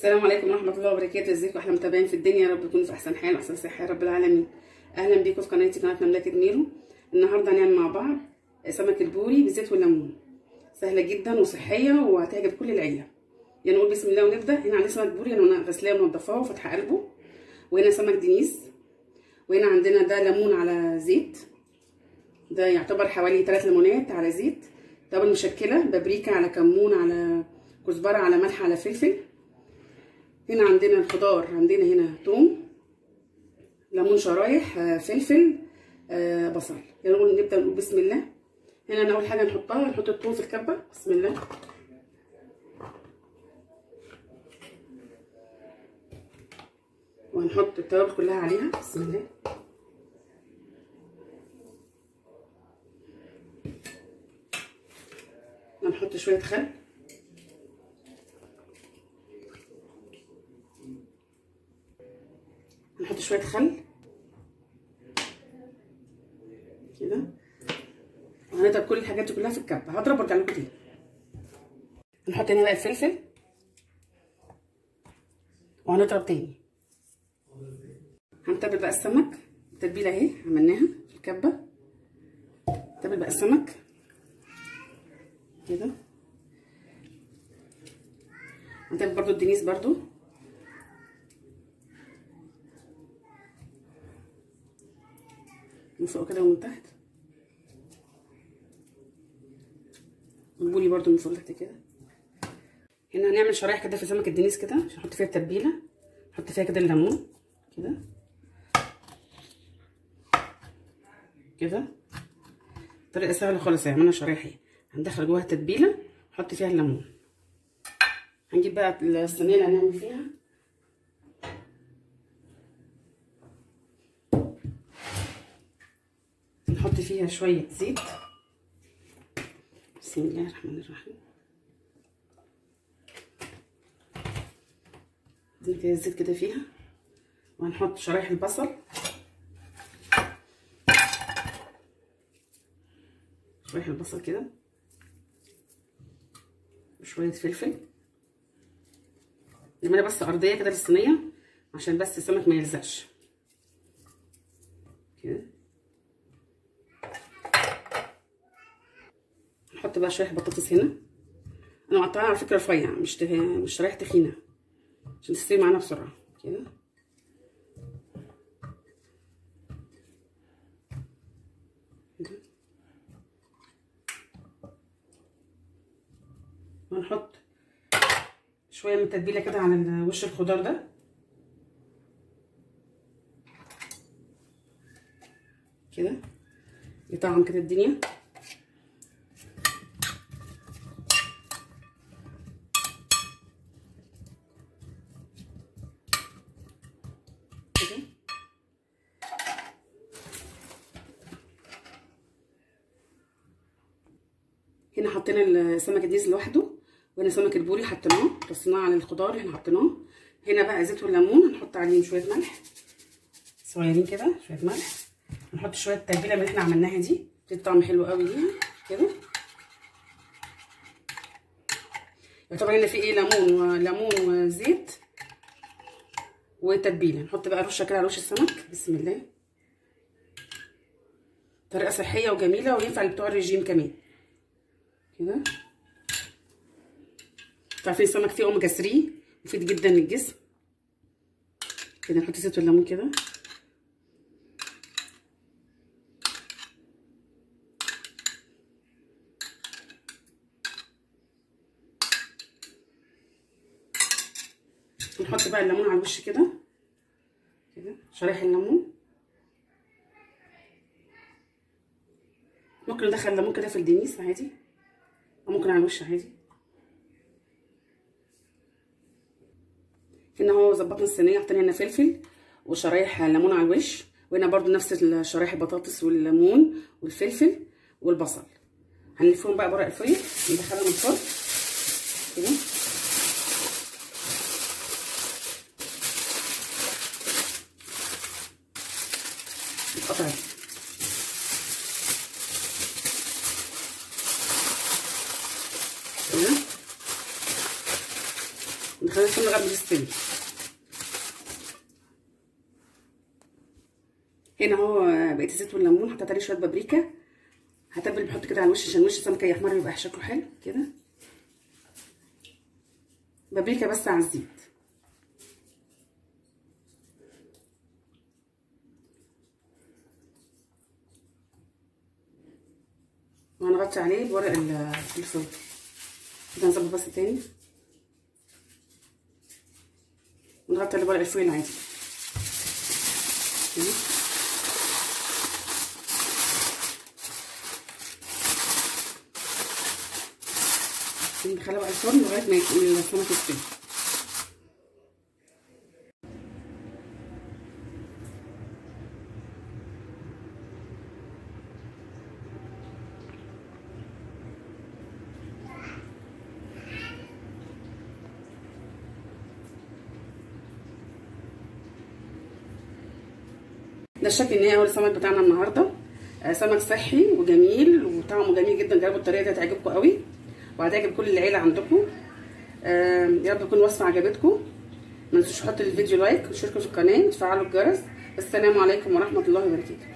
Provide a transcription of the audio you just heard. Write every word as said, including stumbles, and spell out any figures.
السلام عليكم ورحمه الله وبركاته. ازيكم احلى متابعين في الدنيا؟ يا رب تكونوا في احسن حال واحسن صحه يا رب العالمين. اهلا بيكم في قناتي قناه مملكه ميرو. النهارده هنعمل مع بعض سمك البوري بالزيت والليمون. سهله جدا وصحيه وهتعجب كل العيله. يعني نقول بسم الله ونبدا. هنا عندنا سمك بوري انا غسلاه ومنضفاه وفاتحه قلبه، وهنا سمك دنيس، وهنا عندنا ده ليمون على زيت، ده يعتبر حوالي ثلاث ليمونات على زيت، توابل مشكله، بابريكا على كمون على كزبره على ملح على فلفل. هنا عندنا الخضار، عندنا هنا توم، ليمون شرايح، فلفل، بصل. يلا نقول نبدا نقول بسم الله. هنا اول حاجه نحطها نحط الثوم في الكبه. بسم الله. وهنحط التوابل كلها عليها. بسم الله. هنحط شويه خل، هنحط شويه خل كده، وهنضرب كل الحاجات دي كلها في الكبه. هضرب وارجع لكم تاني. هنحط هنا بقى الفلفل وهنضرب تاني. هنتبل بقى السمك. التتبيله اهي عملناها في الكبه. نتبل بقى السمك كده. هنتبل برضو الدنيس برضو. من فوق كده ومن تحت، والبولي برضو من فوق تحت كده. هنا هنعمل شرايح كده في سمك الدنيس كده عشان نحط فيها التتبيله. نحط فيها كده الليمون كده كده. طريقه سهله خالص. عملنا شرايح اهي، هندخل جواها التتبيله نحط فيها الليمون. هنجيب بقى الصينيه اللي هنعمل فيها. نحط فيها شويه زيت. بسم الله الرحمن الرحيم. زي كده الزيت كده فيها، وهنحط شرايح البصل، شرايح البصل كده، وشويه فلفل. نعملها بس ارضيه كده للصينيه عشان بس السمك ما يلزقش كده. نحط بقى شرايح بطاطس هنا. انا مقطعاها على فكره رفيع، مش مش شرايح تخينه عشان تستوي معانا بسرعه كده. وهنحط شويه من التتبيله كده على وش الخضار ده كده، يطعم كده الدنيا. هنا حطينا السمك الدنيس لوحده، وهنا سمك البوري حطيناه رصيناه على الخضار اللي احنا حطيناه. هنا بقى زيت والليمون، هنحط عليهم شويه ملح صغيرين كده، شويه ملح. هنحط شويه التتبيله اللي احنا عملناها دي، بتدي طعم حلو قوي ليها كده. يعتبر هنا في ايه، ليمون وليمون وزيت وتتبيله. نحط بقى رشه كده على وش السمك. بسم الله. طريقه صحيه وجميله وينفع لبتوع الرجيم كمان كده. عارفين السمك فيه اوميجا ثلاثة، مفيد جدا للجسم كده. نحط زيت والليمون كده. نحط بقى الليمون على الوش كده كده، شرايح الليمون. ممكن ندخل ليمون كده في الدنيس عادي، او ممكن على الوش عادي. هنا اهو ظبطنا الصينيه، حطينا هنا فلفل وشرايح ليمون على الوش، وهنا برده نفس شرايح البطاطس والليمون والفلفل والبصل. هنلفهم بقى بورق الفويل وندخلهم الفرن كده. يتقطع كده. نخليها تستوي لغايه ما تستوي. هنا اهو بقيت الزيت والليمون، حطيت عليه شويه بابريكا. هتبل بحط كده على الوش عشان وش السمكه يحمر يبقى شكله حلو كده. بابريكا بس على الزيت. وهنغطي عليه بورق الفلفل كده. نظبط بس تاني ونغطي عليه بورق الفويل عادي. ندخلها بقى الفرن لغايه ما السمك يستوي. ده الشكل النهائي اهو السمك بتاعنا النهارده. آه سمك صحي وجميل وطعمه جميل جدا. جربوا الطريقه دي هتعجبكم قوي وهتعجب كل العيله عندكم. آه يا رب تكون الوصفه عجبتكم. ما تنسوش تحطوا الفيديو لايك وتشتركوا في القناه وتفعلوا الجرس. السلام عليكم ورحمه الله وبركاته.